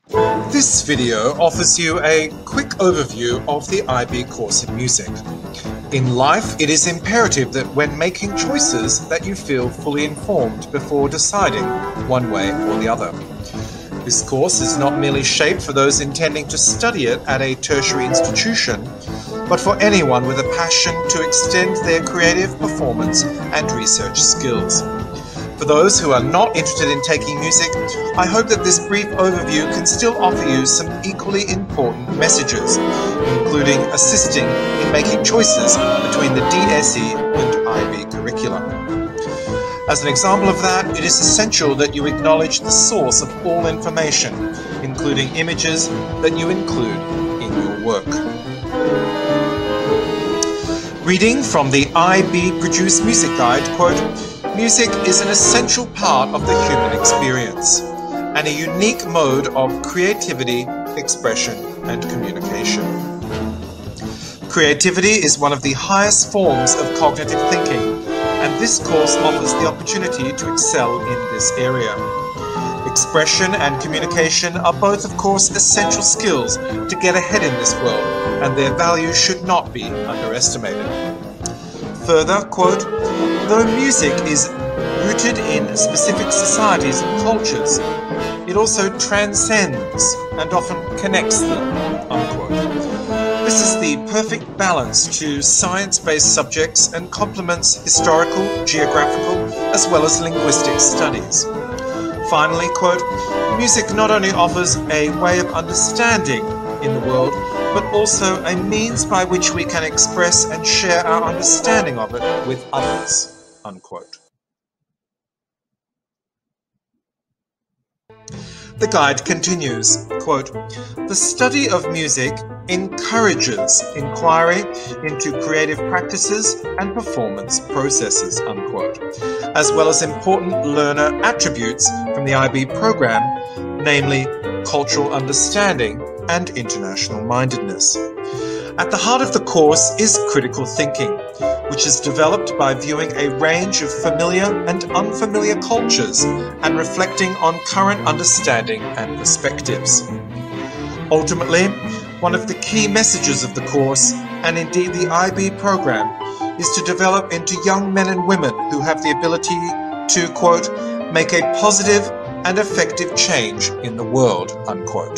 This video offers you a quick overview of the IB course in music. In life, it is imperative that when making choices that you feel fully informed before deciding one way or the other. This course is not merely shaped for those intending to study it at a tertiary institution, but for anyone with a passion to extend their creative performance and research skills. For those who are not interested in taking music, I hope that this brief overview can still offer you some equally important messages, including assisting in making choices between the DSE and IB curriculum. As an example of that, it is essential that you acknowledge the source of all information, including images that you include in your work. Reading from the IB Produced Music Guide, quote, "Music is an essential part of the human experience and a unique mode of creativity, expression, and communication. Creativity is one of the highest forms of cognitive thinking, and this course offers the opportunity to excel in this area. Expression and communication are both, of course, essential skills to get ahead in this world, and their value should not be underestimated." Further, quote, "Though music is rooted in specific societies and cultures, it also transcends and often connects them," unquote. This is the perfect balance to science-based subjects and complements historical, geographical, as well as linguistic studies. Finally, quote, "Music not only offers a way of understanding in the world, but also a means by which we can express and share our understanding of it with others," unquote. The guide continues, quote, "The study of music encourages inquiry into creative practices and performance processes," unquote, as well as important learner attributes from the IB program, namely cultural understanding and international mindedness. At the heart of the course is critical thinking, which is developed by viewing a range of familiar and unfamiliar cultures and reflecting on current understanding and perspectives. Ultimately, one of the key messages of the course, and indeed the IB program, is to develop into young men and women who have the ability to, quote, "make a positive and effective change in the world," unquote.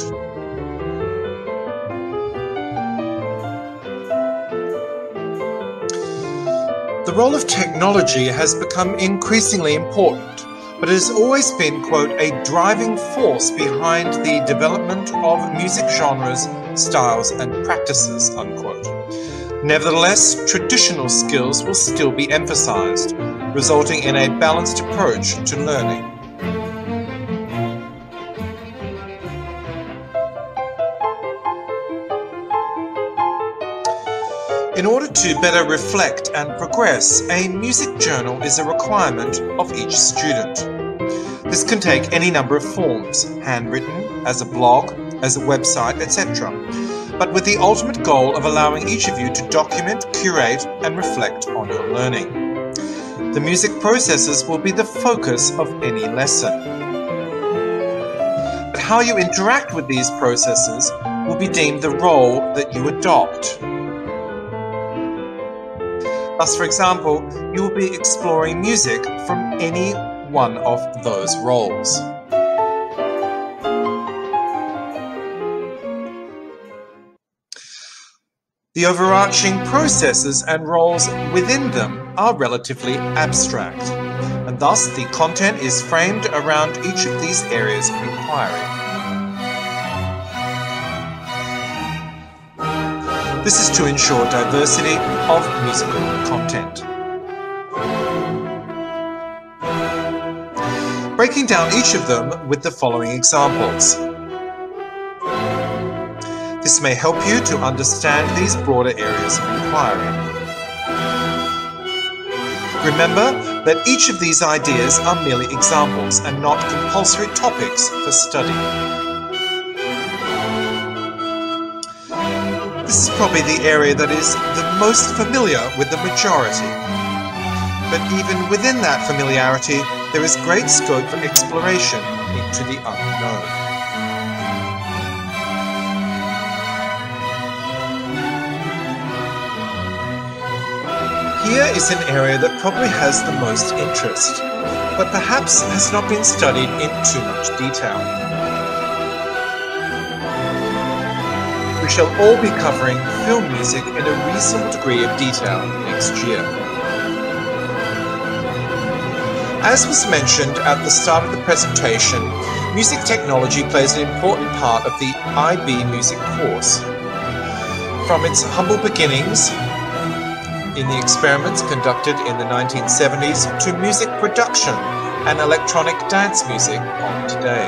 The role of technology has become increasingly important, but it has always been, quote, "a driving force behind the development of music genres, styles, and practices," unquote. Nevertheless, traditional skills will still be emphasized, resulting in a balanced approach to learning. In order to better reflect and progress, a music journal is a requirement of each student. This can take any number of forms, handwritten, as a blog, as a website, etc., but with the ultimate goal of allowing each of you to document, curate, and reflect on your learning. The music processes will be the focus of any lesson. But how you interact with these processes will be deemed the role that you adopt. Thus, for example, you will be exploring music from any one of those roles. The overarching processes and roles within them are relatively abstract, and thus the content is framed around each of these areas of inquiry. This is to ensure diversity of musical content. Breaking down each of them with the following examples. This may help you to understand these broader areas of inquiry. Remember that each of these ideas are merely examples and not compulsory topics for study. This is probably the area that is the most familiar with the majority. But even within that familiarity, there is great scope for exploration into the unknown. Here is an area that probably has the most interest, but perhaps has not been studied in too much detail. We shall all be covering film music in a reasonable degree of detail next year. As was mentioned at the start of the presentation, music technology plays an important part of the IB music course. From its humble beginnings in the experiments conducted in the 1970s to music production and electronic dance music of today.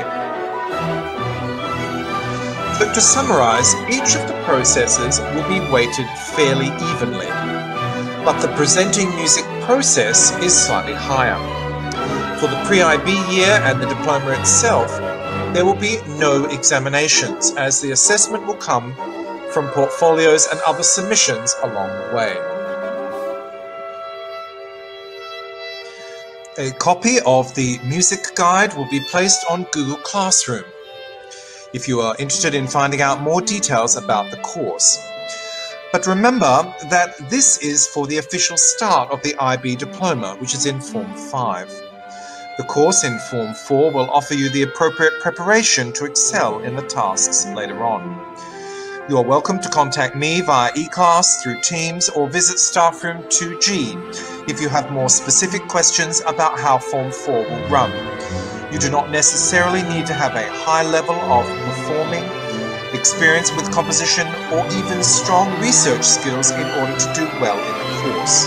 So to summarize, each of the processes will be weighted fairly evenly, but the presenting music process is slightly higher. For the pre-IB year and the diploma itself, there will be no examinations, as the assessment will come from portfolios and other submissions along the way. A copy of the music guide will be placed on Google Classroom if you are interested in finding out more details about the course. But remember that this is for the official start of the IB diploma, which is in Form 5. The course in Form 4 will offer you the appropriate preparation to excel in the tasks later on. You are welcome to contact me via eClass, through Teams, or visit Staff Room 2G if you have more specific questions about how Form 4 will run. You do not necessarily need to have a high level of performing, experience with composition, or even strong research skills in order to do well in the course.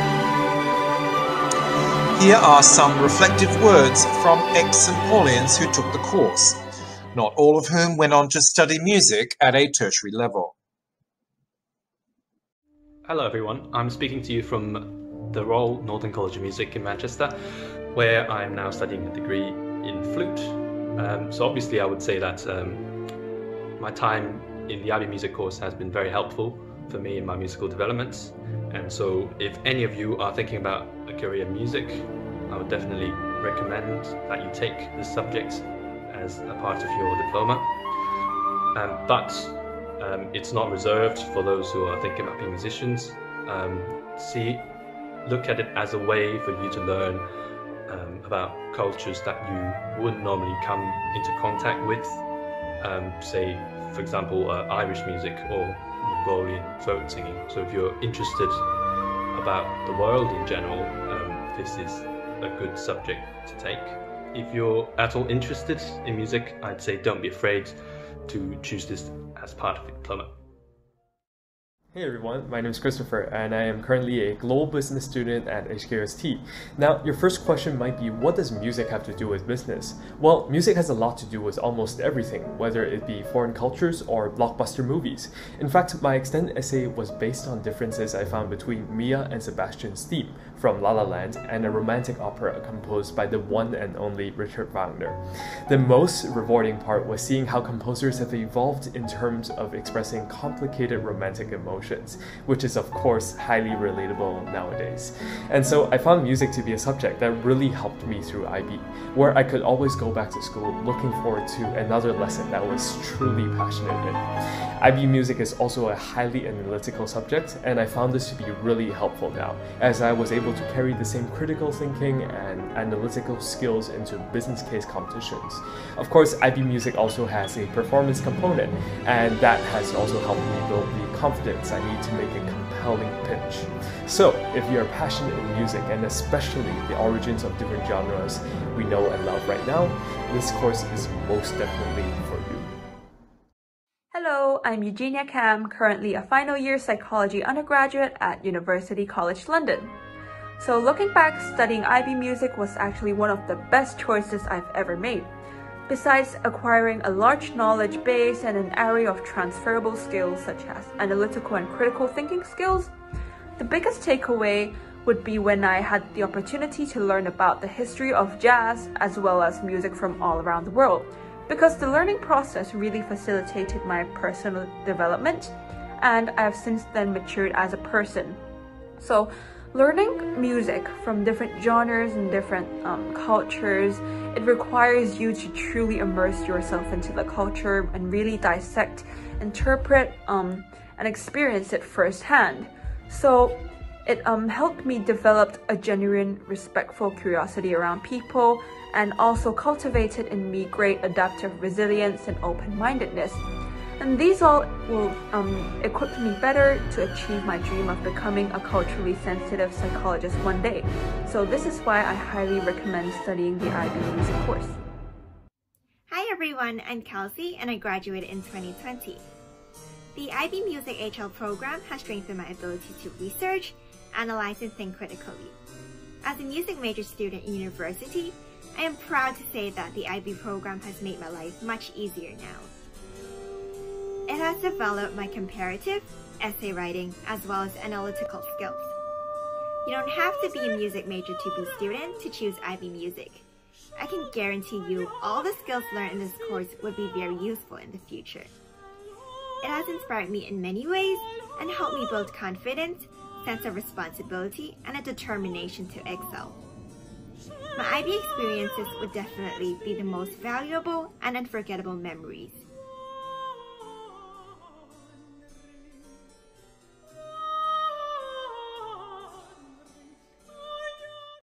Here are some reflective words from ex-St Paulians who took the course, not all of whom went on to study music at a tertiary level. Hello everyone, I'm speaking to you from the Royal Northern College of Music in Manchester, where I'm now studying a degree in flute. So obviously I would say that my time in the IB music course has been very helpful for me in my musical developments. And so if any of you are thinking about a career in music, I would definitely recommend that you take this subject as a part of your diploma. But it's not reserved for those who are thinking about being musicians. Look at it as a way for you to learn about cultures that you wouldn't normally come into contact with. Say, for example, Irish music or Mongolian folk singing. So if you're interested about the world in general, this is a good subject to take. If you're at all interested in music, I'd say don't be afraid to choose this as part of the diploma. Hey everyone, my name is Christopher and I am currently a global business student at HKUST. Now, your first question might be, what does music have to do with business? Well, music has a lot to do with almost everything, whether it be foreign cultures or blockbuster movies. In fact, my extended essay was based on differences I found between Mia and Sebastian's theme from La La Land and a romantic opera composed by the one and only Richard Wagner. The most rewarding part was seeing how composers have evolved in terms of expressing complicated romantic emotions, which is of course highly relatable nowadays. And so I found music to be a subject that really helped me through IB, where I could always go back to school looking forward to another lesson that I was truly passionate in. IB music is also a highly analytical subject, and I found this to be really helpful now, as I was able to carry the same critical thinking and analytical skills into business case competitions. Of course, IB music also has a performance component, and that has also helped me build the confidence I need to make a compelling pitch. So, if you're passionate in music, and especially the origins of different genres we know and love right now, this course is most definitely for you. Hello, I'm Eugenia Cam, currently a final year psychology undergraduate at University College London. So looking back, studying IB music was actually one of the best choices I've ever made. Besides acquiring a large knowledge base and an array of transferable skills such as analytical and critical thinking skills, the biggest takeaway would be when I had the opportunity to learn about the history of jazz as well as music from all around the world, because the learning process really facilitated my personal development, and I have since then matured as a person. So learning music from different genres and different cultures, it requires you to truly immerse yourself into the culture and really dissect, interpret, and experience it firsthand. So It helped me develop a genuine, respectful curiosity around people, and also cultivated in me great adaptive resilience and open-mindedness. And these all will equip me better to achieve my dream of becoming a culturally sensitive psychologist one day. So this is why I highly recommend studying the IB Music course. Hi everyone, I'm Kelsey and I graduated in 2020. The IB Music HL program has strengthened my ability to research, analyze, and think critically. As a music major student in university, I am proud to say that the IB program has made my life much easier now. It has developed my comparative, essay writing, as well as analytical skills. You don't have to be a music major to be a student to choose IB Music. I can guarantee you all the skills learned in this course would be very useful in the future. It has inspired me in many ways and helped me build confidence, sense of responsibility, and a determination to excel. My IB experiences would definitely be the most valuable and unforgettable memories.